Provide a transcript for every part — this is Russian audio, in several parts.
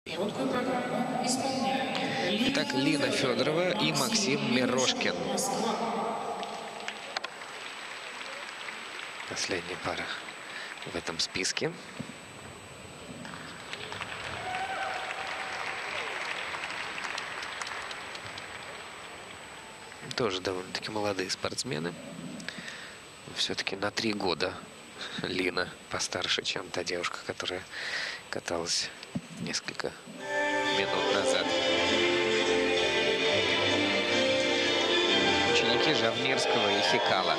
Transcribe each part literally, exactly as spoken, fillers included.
Короткую программу исполняют Итак, Лина Федорова и Максим Мирошкин. Последняя пара в этом списке. Тоже довольно-таки молодые спортсмены. Все-таки на три года Лина постарше, чем та девушка, которая каталась несколько минут назад. Ученики Жавнирского и Хикала.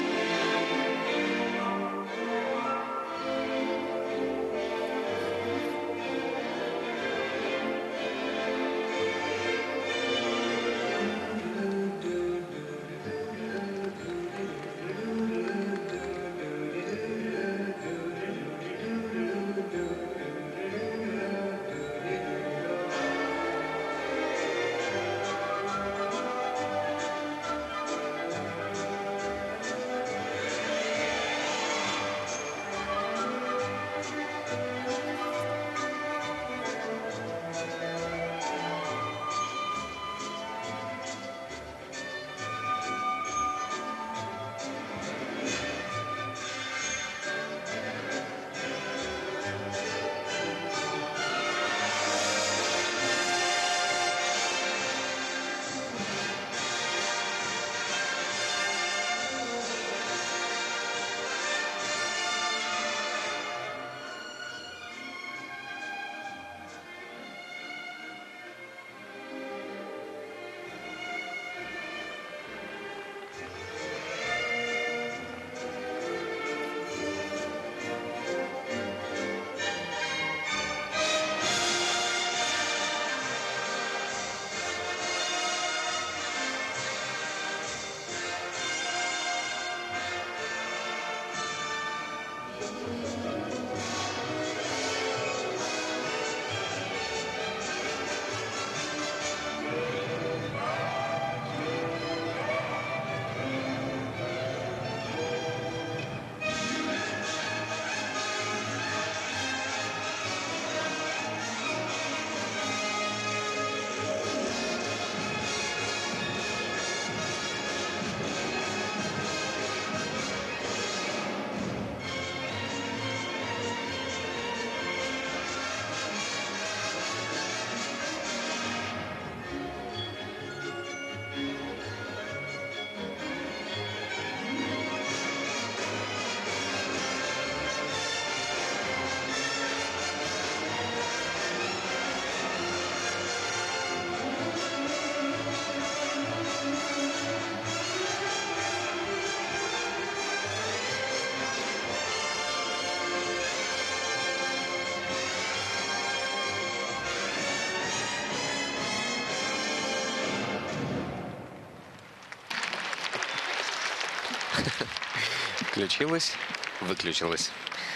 Включилась, выключилась.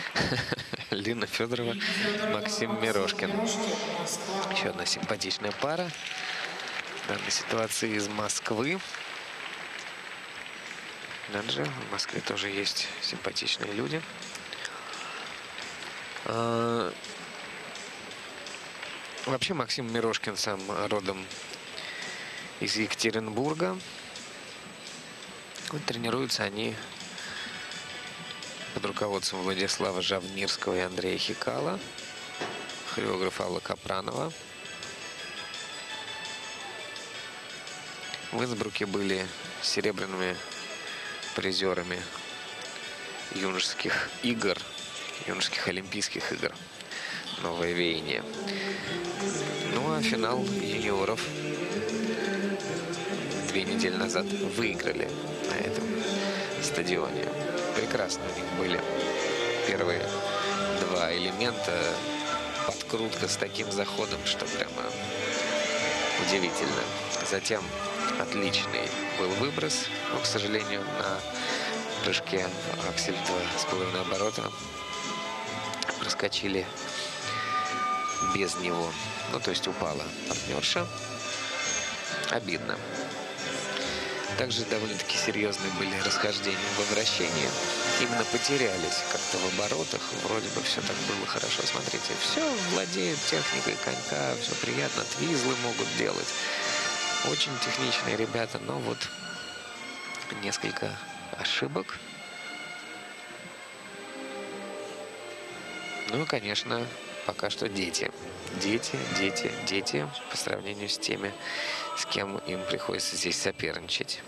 Лина Федорова, Максим Мирошкин. Еще одна симпатичная пара. В данной ситуации из Москвы. Надо же, в Москве тоже есть симпатичные люди. А... Вообще Максим Мирошкин сам родом из Екатеринбурга. Вот тренируются они под руководством Владислава Жавнирского и Андрея Хикала, хореографа Алла Капранова. В Инсбруке были серебряными призерами юношеских игр, юношеских олимпийских игр. Новое веяние. Ну а финал юниоров две недели назад выиграли на этом стадионе. Прекрасно у них были первые два элемента. Подкрутка с таким заходом, что прямо удивительно. Затем отличный был выброс, но, к сожалению, на прыжке в аксель два с половиной оборота проскочили без него. Ну, то есть упала партнерша. Обидно. Также довольно-таки серьезные были расхождения в обращении. Именно потерялись как-то в оборотах. Вроде бы все так было хорошо. Смотрите, все владеют техникой конька, все приятно. Твизлы могут делать. Очень техничные ребята, но вот несколько ошибок. Ну и, конечно, пока что дети. Дети, дети, дети по сравнению с теми, с кем им приходится здесь соперничать.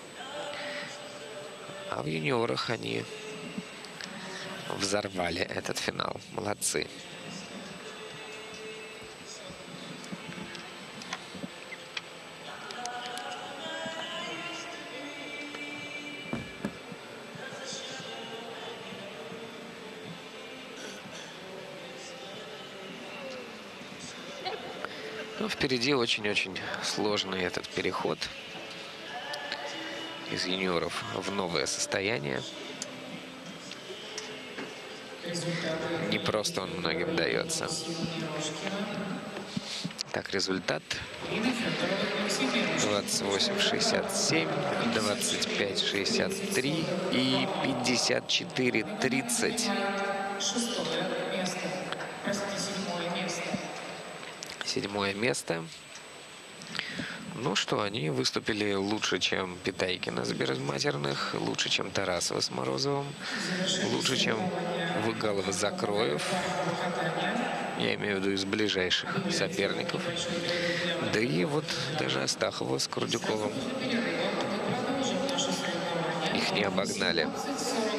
А в юниорах они взорвали этот финал. Молодцы. Ну, впереди очень-очень сложный этот переход из юниоров в новое состояние. Не просто он многим дается. Так, результат двадцать восемь шестьдесят семь, двадцать пять шестьдесят три и пятьдесят четыре тридцать. Седьмое место. Ну что, они выступили лучше, чем Питайкина с Безматерных, лучше, чем Тарасова с Морозовым, лучше, чем Выгалова Закроев. Я имею в виду из ближайших соперников. Да и вот даже Астахова с Курдюковым. Их не обогнали.